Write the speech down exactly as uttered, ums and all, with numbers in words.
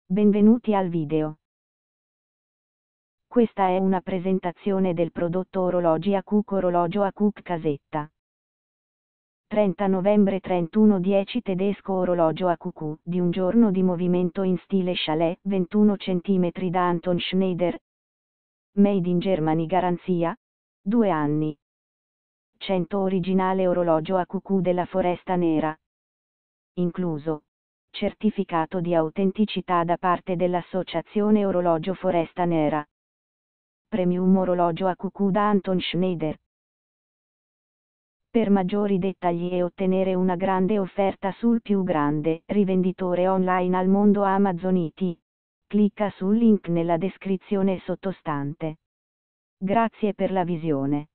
Benvenuti al video. Questa è una presentazione del prodotto orologi A Q C orologio A Q C casetta. trenta novembre trentuno dieci tedesco orologio A Q Q di un giorno di movimento in stile chalet ventuno centimetri da Anton Schneider. Made in Germany garanzia? due anni. cento originale orologio A Q Q della Foresta Nera. Incluso certificato di autenticità da parte dell'Associazione Orologio Foresta Nera. Premium orologio A Q Q da Anton Schneider. Per maggiori dettagli e ottenere una grande offerta sul più grande rivenditore online al mondo Amazon I T, clicca sul link nella descrizione sottostante. Grazie per la visione.